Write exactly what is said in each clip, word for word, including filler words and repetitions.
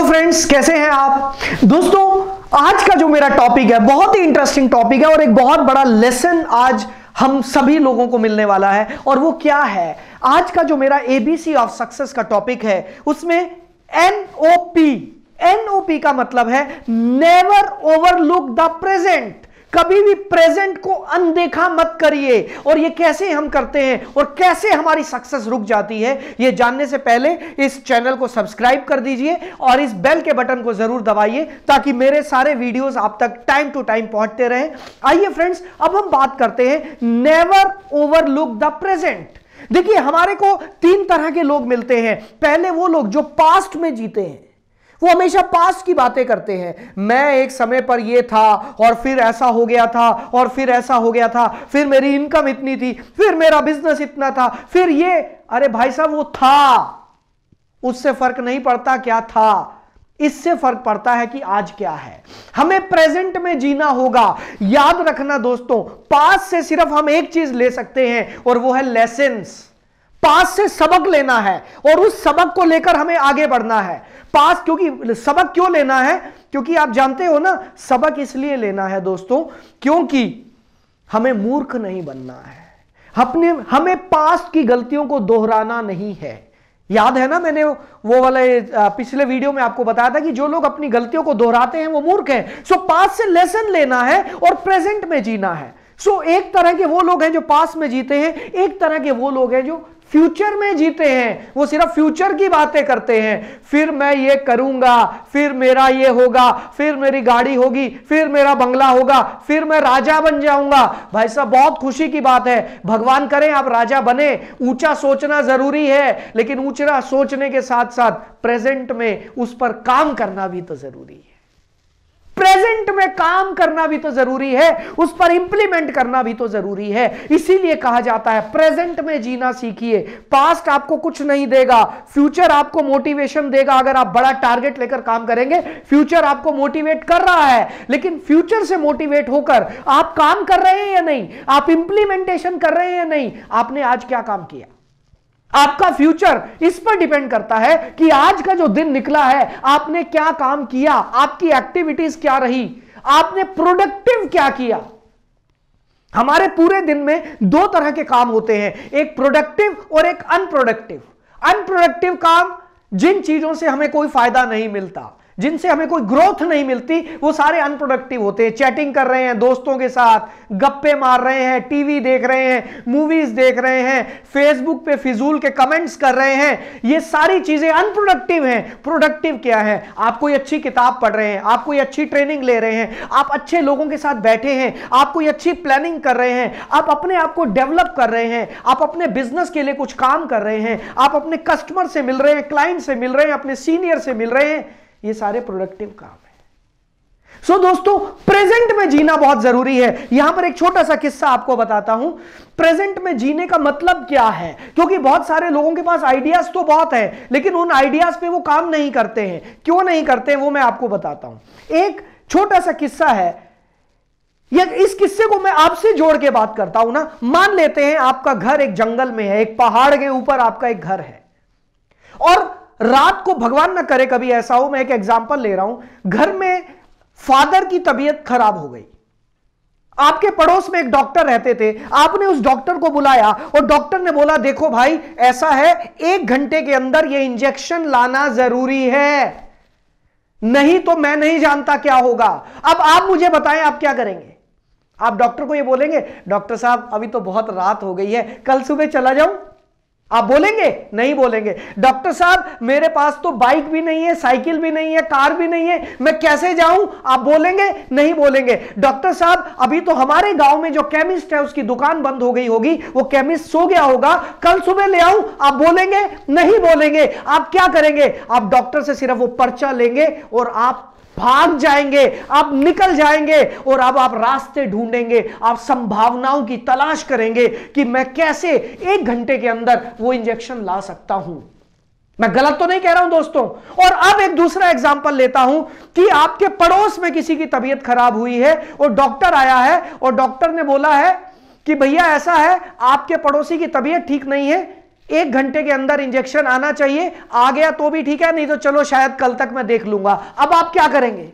Friends, कैसे हैं आप दोस्तों। आज का जो मेरा टॉपिक है बहुत ही इंटरेस्टिंग टॉपिक है और एक बहुत बड़ा लेसन आज हम सभी लोगों को मिलने वाला है। और वो क्या है, आज का जो मेरा एबीसी ऑफ सक्सेस का टॉपिक है उसमें एनओपी एनओपी का मतलब है नेवर ओवरलुक द प्रेजेंट। कभी भी प्रेजेंट को अनदेखा मत करिए। और ये कैसे हम करते हैं और कैसे हमारी सक्सेस रुक जाती है, ये जानने से पहले इस चैनल को सब्सक्राइब कर दीजिए और इस बेल के बटन को जरूर दबाइए ताकि मेरे सारे वीडियोस आप तक टाइम टू टाइम पहुंचते रहें। आइए फ्रेंड्स, अब हम बात करते हैं नेवर ओवरलुक द प्रेजेंट। देखिए, हमारे को तीन तरह के लोग मिलते हैं। पहले वो लोग जो पास्ट में जीते हैं, वो हमेशा पास्ट की बातें करते हैं। मैं एक समय पर ये था और फिर ऐसा हो गया था और फिर ऐसा हो गया था, फिर मेरी इनकम इतनी थी, फिर मेरा बिजनेस इतना था, फिर ये। अरे भाई साहब, वो था, उससे फर्क नहीं पड़ता क्या था, इससे फर्क पड़ता है कि आज क्या है। हमें प्रेजेंट में जीना होगा। याद रखना दोस्तों, पास्ट से सिर्फ हम एक चीज ले सकते हैं और वो है लेसन्स। पास्ट से सबक लेना है और उस सबक को लेकर हमें आगे बढ़ना है। पास्ट, क्योंकि सबक क्यों लेना है, क्योंकि आप जानते हो ना, सबक इसलिए लेना है दोस्तों क्योंकि हमें मूर्ख नहीं बनना है। अपने हमें पास्ट की गलतियों को दोहराना नहीं है। याद है ना, मैंने वो वाले पिछले वीडियो में आपको बताया था कि जो लोग अपनी गलतियों को दोहराते हैं वो मूर्ख हैं। सो पास्ट से लेसन लेना है और प्रेजेंट में जीना है। सो एक तरह के वो लोग हैं जो पास्ट में जीते हैं, एक तरह के वो लोग हैं जो फ्यूचर में जीते हैं। वो सिर्फ फ्यूचर की बातें करते हैं। फिर मैं ये करूंगा, फिर मेरा ये होगा, फिर मेरी गाड़ी होगी, फिर मेरा बंगला होगा, फिर मैं राजा बन जाऊंगा। भाई साहब, बहुत खुशी की बात है, भगवान करें आप राजा बने। ऊंचा सोचना जरूरी है, लेकिन ऊंचा सोचने के साथ साथ प्रेजेंट में उस पर काम करना भी तो जरूरी है। प्रेजेंट में काम करना भी तो जरूरी है, उस पर इंप्लीमेंट करना भी तो जरूरी है। इसीलिए कहा जाता है प्रेजेंट में जीना सीखिए। पास्ट आपको कुछ नहीं देगा, फ्यूचर आपको मोटिवेशन देगा। अगर आप बड़ा टारगेट लेकर काम करेंगे, फ्यूचर आपको मोटिवेट कर रहा है, लेकिन फ्यूचर से मोटिवेट होकर आप काम कर रहे हैं या नहीं, आप इंप्लीमेंटेशन कर रहे हैं या नहीं, आपने आज क्या काम किया। आपका फ्यूचर इस पर डिपेंड करता है कि आज का जो दिन निकला है आपने क्या काम किया, आपकी एक्टिविटीज क्या रही, आपने प्रोडक्टिव क्या किया। हमारे पूरे दिन में दो तरह के काम होते हैं, एक प्रोडक्टिव और एक अनप्रोडक्टिव। अनप्रोडक्टिव काम जिन चीजों से हमें कोई फायदा नहीं मिलता, जिनसे हमें कोई ग्रोथ नहीं मिलती, वो सारे अनप्रोडक्टिव होते हैं। चैटिंग कर रहे हैं दोस्तों के साथ, गप्पे मार रहे हैं, टीवी देख रहे हैं, मूवीज देख रहे हैं, फेसबुक पे फिजूल के कमेंट्स कर रहे हैं, ये सारी चीजें अनप्रोडक्टिव हैं। प्रोडक्टिव क्या है, आप कोई अच्छी किताब पढ़ रहे हैं, आप कोई अच्छी ट्रेनिंग ले रहे हैं, आप अच्छे लोगों के साथ बैठे हैं, आप कोई अच्छी प्लानिंग कर रहे हैं, आप अपने आप को डेवलप कर रहे हैं, आप अपने बिजनेस के लिए कुछ काम कर रहे हैं, आप अपने कस्टमर से मिल रहे हैं, क्लाइंट से मिल रहे हैं, अपने सीनियर से मिल रहे हैं, ये सारे प्रोडक्टिव काम है। सो so, दोस्तों, प्रेजेंट में जीना बहुत जरूरी है। यहां पर एक छोटा सा किस्सा आपको बताता हूं। प्रेजेंट में जीने का मतलब क्या है, क्योंकि बहुत सारे लोगों के पास आइडियाज तो बहुत है, लेकिन उन आइडियाज पे वो काम नहीं करते हैं। क्यों नहीं करते, वो मैं आपको बताता हूं। एक छोटा सा किस्सा है, ये इस किस्से को मैं आपसे जोड़ के बात करता हूं ना। मान लेते हैं आपका घर एक जंगल में है, एक पहाड़ के ऊपर आपका एक घर है, और रात को, भगवान ना करे कभी ऐसा हो, मैं एक एग्जांपल ले रहा हूं, घर में फादर की तबीयत खराब हो गई। आपके पड़ोस में एक डॉक्टर रहते थे, आपने उस डॉक्टर को बुलाया और डॉक्टर ने बोला, देखो भाई ऐसा है, एक घंटे के अंदर यह इंजेक्शन लाना जरूरी है, नहीं तो मैं नहीं जानता क्या होगा। अब आप मुझे बताएं, आप क्या करेंगे। आप डॉक्टर को यह बोलेंगे, डॉक्टर साहब अभी तो बहुत रात हो गई है, कल सुबह चला जाऊं, आप बोलेंगे? नहीं बोलेंगे। डॉक्टर साहब मेरे पास तो बाइक भी नहीं है, साइकिल भी नहीं है, कार भी नहीं है, मैं कैसे जाऊं, आप बोलेंगे? नहीं बोलेंगे। डॉक्टर साहब अभी तो हमारे गांव में जो केमिस्ट है उसकी दुकान बंद हो गई होगी, वो केमिस्ट सो गया होगा, कल सुबह ले आऊं, आप बोलेंगे? नहीं बोलेंगे। आप क्या करेंगे, आप डॉक्टर से सिर्फ वो पर्चा लेंगे और आप भाग जाएंगे, आप निकल जाएंगे और अब आप रास्ते ढूंढेंगे, आप संभावनाओं की तलाश करेंगे कि मैं कैसे एक घंटे के अंदर वो इंजेक्शन ला सकता हूं। मैं गलत तो नहीं कह रहा हूं दोस्तों। और अब एक दूसरा एग्जांपल लेता हूं कि आपके पड़ोस में किसी की तबीयत खराब हुई है और डॉक्टर आया है और डॉक्टर ने बोला है कि भैया ऐसा है, आपके पड़ोसी की तबीयत ठीक नहीं है, एक घंटे के अंदर इंजेक्शन आना चाहिए, आ गया तो भी ठीक है, नहीं तो चलो शायद कल तक मैं देख लूंगा। अब आप क्या करेंगे?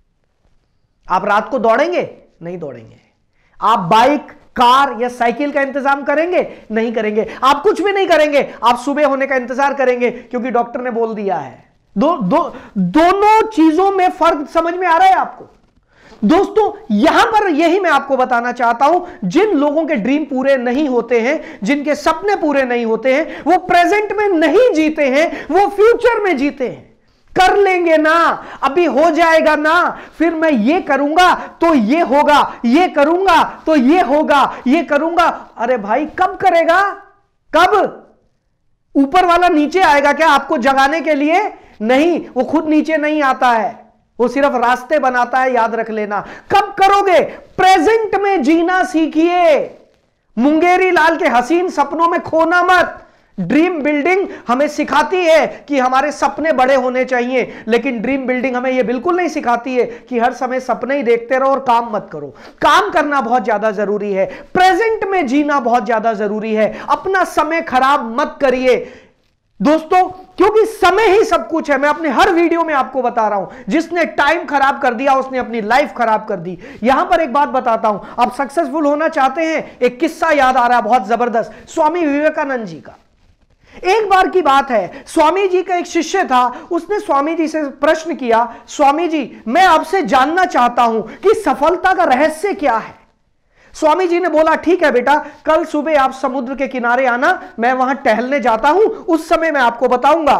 आप रात को दौड़ेंगे? नहीं दौड़ेंगे। आप बाइक, कार या साइकिल का इंतजाम करेंगे? नहीं करेंगे। आप कुछ भी नहीं करेंगे, आप सुबह होने का इंतजार करेंगे क्योंकि डॉक्टर ने बोल दिया है। दो, दो, दोनों चीजों में फर्क समझ में आ रहा है आपको? दोस्तों यहां पर यही मैं आपको बताना चाहता हूं, जिन लोगों के ड्रीम पूरे नहीं होते हैं, जिनके सपने पूरे नहीं होते हैं, वो प्रेजेंट में नहीं जीते हैं, वो फ्यूचर में जीते हैं। कर लेंगे ना, अभी हो जाएगा ना, फिर मैं ये करूंगा तो ये होगा, ये करूंगा तो ये होगा, ये करूंगा। अरे भाई कब करेगा? कब? ऊपर वाला नीचे आएगा क्या आपको जगाने के लिए? नहीं, वो खुद नीचे नहीं आता है, वो सिर्फ रास्ते बनाता है, याद रख लेना। कब करोगे? प्रेजेंट में जीना सीखिए। मुंगेरी लाल के हसीन सपनों में खोना मत। ड्रीम बिल्डिंग हमें सिखाती है कि हमारे सपने बड़े होने चाहिए, लेकिन ड्रीम बिल्डिंग हमें यह बिल्कुल नहीं सिखाती है कि हर समय सपने ही देखते रहो और काम मत करो। काम करना बहुत ज्यादा जरूरी है, प्रेजेंट में जीना बहुत ज्यादा जरूरी है। अपना समय खराब मत करिए दोस्तों, क्योंकि समय ही सब कुछ है। मैं अपने हर वीडियो में आपको बता रहा हूं, जिसने टाइम खराब कर दिया उसने अपनी लाइफ खराब कर दी। यहां पर एक बात बताता हूं, आप सक्सेसफुल होना चाहते हैं, एक किस्सा याद आ रहा है बहुत जबरदस्त, स्वामी विवेकानंद जी का। एक बार की बात है, स्वामी जी का एक शिष्य था, उसने स्वामी जी से प्रश्न किया, स्वामी जी मैं आपसे जानना चाहता हूं कि सफलता का रहस्य क्या है। स्वामी जी ने बोला ठीक है बेटा, कल सुबह आप समुद्र के किनारे आना, मैं वहां टहलने जाता हूं, उस समय मैं आपको बताऊंगा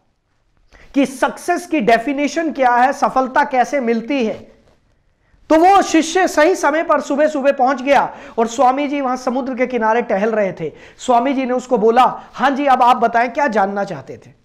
कि सक्सेस की डेफिनेशन क्या है, सफलता कैसे मिलती है। तो वो शिष्य सही समय पर सुबह सुबह पहुंच गया और स्वामी जी वहां समुद्र के किनारे टहल रहे थे। स्वामी जी ने उसको बोला, हां जी अब आप बताएं क्या जानना चाहते थे।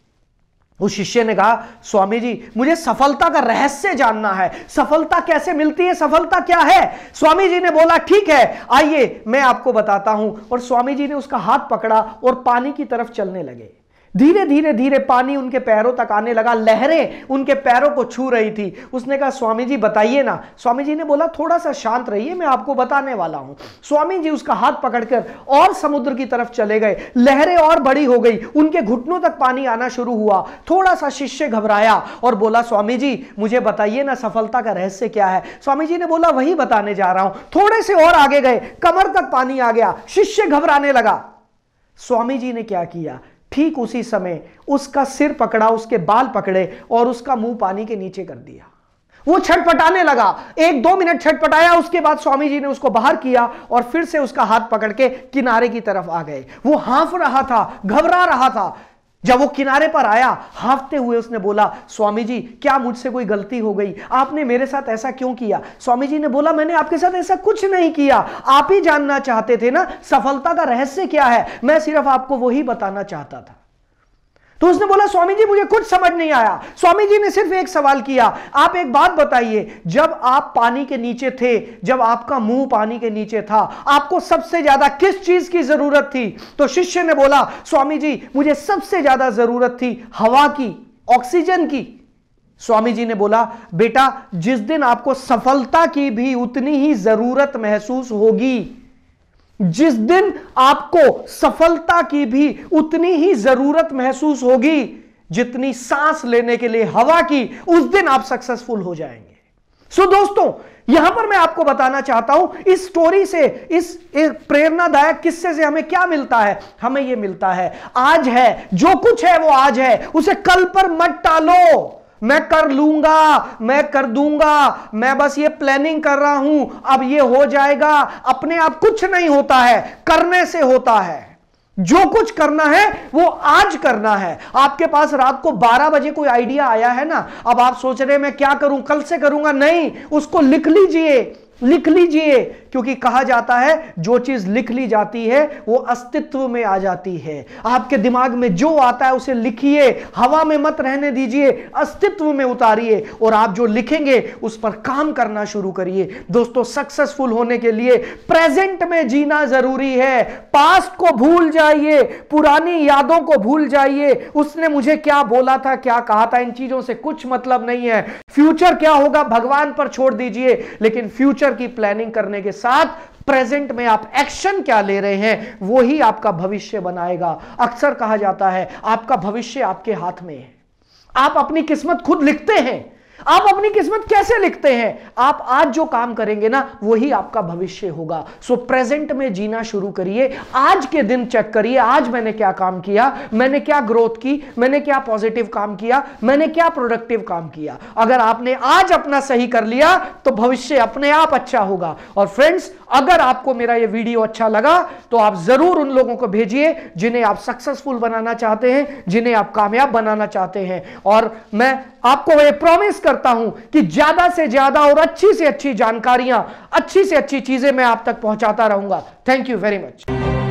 उस शिष्य ने कहा, स्वामी जी मुझे सफलता का रहस्य जानना है, सफलता कैसे मिलती है, सफलता क्या है। स्वामी जी ने बोला ठीक है आइए मैं आपको बताता हूं। और स्वामी जी ने उसका हाथ पकड़ा और पानी की तरफ चलने लगे। धीरे धीरे धीरे पानी उनके पैरों तक आने लगा, लहरें उनके पैरों को छू रही थी। उसने कहा स्वामी जी बताइए ना। स्वामी जी ने बोला थोड़ा सा शांत रहिए, मैं आपको बताने वाला हूं। स्वामी जी उसका हाथ पकड़कर और समुद्र की तरफ चले गए, लहरें और बड़ी हो गई, उनके घुटनों तक पानी आना शुरू हुआ। थोड़ा सा शिष्य घबराया और बोला स्वामी जी मुझे बताइए ना सफलता का रहस्य क्या है। स्वामी जी ने बोला वही बताने जा रहा हूं। थोड़े से और आगे गए, कमर तक पानी आ गया, शिष्य घबराने लगा। स्वामी जी ने क्या किया, ठीक उसी समय उसका सिर पकड़ा, उसके बाल पकड़े और उसका मुंह पानी के नीचे कर दिया। वो छटपटाने लगा, एक दो मिनट छटपटाया, उसके बाद स्वामी जी ने उसको बाहर किया और फिर से उसका हाथ पकड़ के किनारे की तरफ आ गए। वो हाँफ रहा था, घबरा रहा था। जब वो किनारे पर आया हाँफते हुए उसने बोला स्वामी जी क्या मुझसे कोई गलती हो गई, आपने मेरे साथ ऐसा क्यों किया। स्वामी जी ने बोला मैंने आपके साथ ऐसा कुछ नहीं किया, आप ही जानना चाहते थे ना सफलता का रहस्य क्या है, मैं सिर्फ आपको वही बताना चाहता था। तो उसने बोला स्वामी जी मुझे कुछ समझ नहीं आया। स्वामी जी ने सिर्फ एक सवाल किया, आप एक बात बताइए, जब आप पानी के नीचे थे, जब आपका मुंह पानी के नीचे था, आपको सबसे ज्यादा किस चीज की जरूरत थी। तो शिष्य ने बोला स्वामी जी मुझे सबसे ज्यादा जरूरत थी हवा की, ऑक्सीजन की। स्वामी जी ने बोला बेटा जिस दिन आपको सफलता की भी उतनी ही जरूरत महसूस होगी, जिस दिन आपको सफलता की भी उतनी ही जरूरत महसूस होगी जितनी सांस लेने के लिए हवा की, उस दिन आप सक्सेसफुल हो जाएंगे। सो so, दोस्तों यहां पर मैं आपको बताना चाहता हूं इस स्टोरी से, इस प्रेरणादायक किस्से से हमें क्या मिलता है। हमें यह मिलता है आज है, जो कुछ है वो आज है, उसे कल पर मत टालो। मैं कर लूंगा, मैं कर दूंगा, मैं बस ये प्लानिंग कर रहा हूं, अब ये हो जाएगा। अपने आप कुछ नहीं होता है, करने से होता है। जो कुछ करना है वो आज करना है। आपके पास रात को बारह बजे कोई आइडिया आया है ना, अब आप सोच रहे हैं मैं क्या करूं, कल से करूंगा, नहीं, उसको लिख लीजिए, लिख लीजिए, क्योंकि कहा जाता है जो चीज लिख ली जाती है वो अस्तित्व में आ जाती है। आपके दिमाग में जो आता है उसे लिखिए, हवा में मत रहने दीजिए, अस्तित्व में उतारिए और आप जो लिखेंगे उस पर काम करना शुरू करिए। दोस्तों सक्सेसफुल होने के लिए प्रेजेंट में जीना जरूरी है। पास्ट को भूल जाइए, पुरानी यादों को भूल जाइए, उसने मुझे क्या बोला था, क्या कहा था, इन चीजों से कुछ मतलब नहीं है। फ्यूचर क्या होगा भगवान पर छोड़ दीजिए, लेकिन फ्यूचर की प्लानिंग करने के साथ प्रेजेंट में आप एक्शन क्या ले रहे हैं, वो ही आपका भविष्य बनाएगा। अक्सर कहा जाता है आपका भविष्य आपके हाथ में है। आप अपनी किस्मत खुद लिखते हैं। आप अपनी किस्मत कैसे लिखते हैं? आप आज जो काम करेंगे ना, वही आपका भविष्य होगा। सो प्रेजेंट में जीना शुरू करिए। आज के दिन चेक करिए, आज मैंने क्या काम किया, मैंने क्या ग्रोथ की, मैंने क्या पॉजिटिव काम किया, मैंने क्या प्रोडक्टिव काम किया। अगर आपने आज अपना सही कर लिया तो भविष्य अपने आप अच्छा होगा। और फ्रेंड्स, अगर आपको मेरा ये वीडियो अच्छा लगा तो आप जरूर उन लोगों को भेजिए जिन्हें आप सक्सेसफुल बनाना चाहते हैं, जिन्हें आप कामयाब बनाना चाहते हैं। और मैं आपको ये प्रॉमिस करता हूं कि ज्यादा से ज्यादा और अच्छी से अच्छी जानकारियां, अच्छी से अच्छी चीजें मैं आप तक पहुंचाता रहूंगा। Thank you very much.